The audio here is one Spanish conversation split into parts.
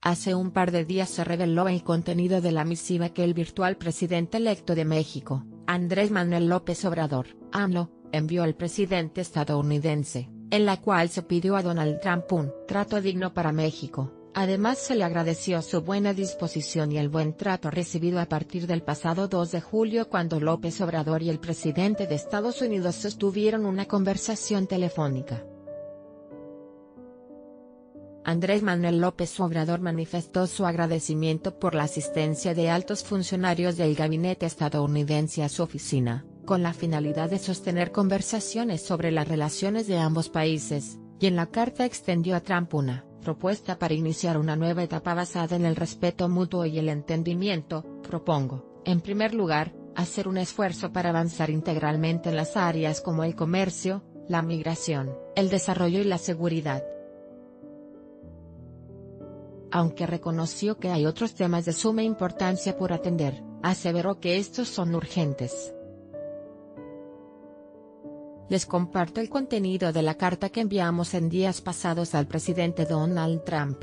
Hace un par de días se reveló el contenido de la misiva que el virtual presidente electo de México, Andrés Manuel López Obrador, AMLO, envió al presidente estadounidense, en la cual se pidió a Donald Trump un trato digno para México. Además se le agradeció su buena disposición y el buen trato recibido a partir del pasado 2 de julio cuando López Obrador y el presidente de Estados Unidos sostuvieron una conversación telefónica. Andrés Manuel López Obrador manifestó su agradecimiento por la asistencia de altos funcionarios del gabinete estadounidense a su oficina, con la finalidad de sostener conversaciones sobre las relaciones de ambos países, y en la carta extendió a Trump una propuesta para iniciar una nueva etapa basada en el respeto mutuo y el entendimiento. Propongo, en primer lugar, hacer un esfuerzo para avanzar integralmente en las áreas como el comercio, la migración, el desarrollo y la seguridad. Aunque reconoció que hay otros temas de suma importancia por atender, aseveró que estos son urgentes. Les comparto el contenido de la carta que enviamos en días pasados al presidente Donald Trump,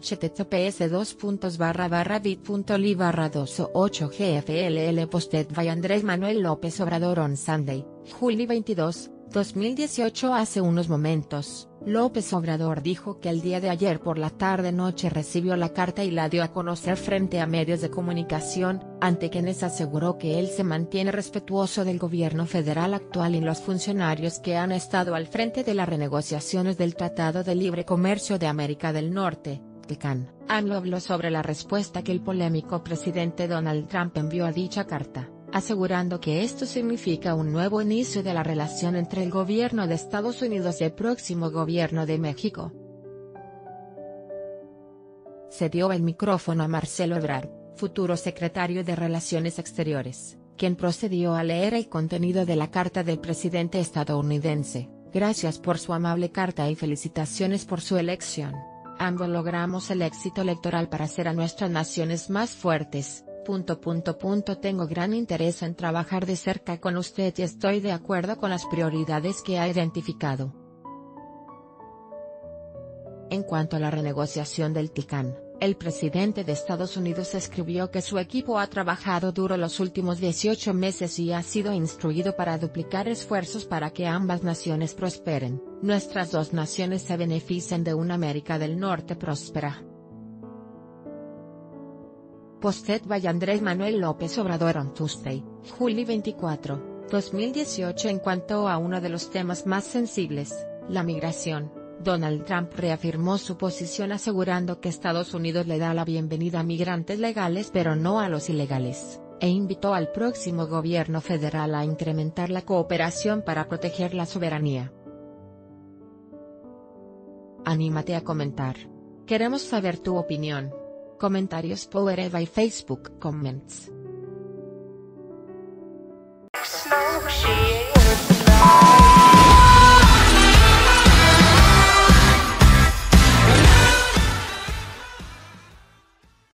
https://bit.ly/28gfll posted by Andrés Manuel López Obrador on Sunday, julio 22, 2018. Hace unos momentos, López Obrador dijo que el día de ayer por la tarde-noche recibió la carta y la dio a conocer frente a medios de comunicación, ante quienes aseguró que él se mantiene respetuoso del gobierno federal actual y los funcionarios que han estado al frente de las renegociaciones del Tratado de Libre Comercio de América del Norte, TLCAN. AMLO habló sobre la respuesta que el polémico presidente Donald Trump envió a dicha carta, asegurando que esto significa un nuevo inicio de la relación entre el gobierno de Estados Unidos y el próximo gobierno de México. Se dio el micrófono a Marcelo Ebrard, futuro secretario de Relaciones Exteriores, quien procedió a leer el contenido de la carta del presidente estadounidense. Gracias por su amable carta y felicitaciones por su elección. Ambos logramos el éxito electoral para hacer a nuestras naciones más fuertes. Tengo gran interés en trabajar de cerca con usted y estoy de acuerdo con las prioridades que ha identificado. En cuanto a la renegociación del TLCAN, el presidente de Estados Unidos escribió que su equipo ha trabajado duro los últimos 18 meses y ha sido instruido para duplicar esfuerzos para que ambas naciones prosperen. Nuestras dos naciones se beneficien de una América del Norte próspera. Posted by Andrés Manuel López Obrador on Tuesday, julio 24, 2018. En cuanto a uno de los temas más sensibles, la migración, Donald Trump reafirmó su posición asegurando que Estados Unidos le da la bienvenida a migrantes legales pero no a los ilegales, e invitó al próximo gobierno federal a incrementar la cooperación para proteger la soberanía. Anímate a comentar. Queremos saber tu opinión. Comentarios powered by Facebook Comments.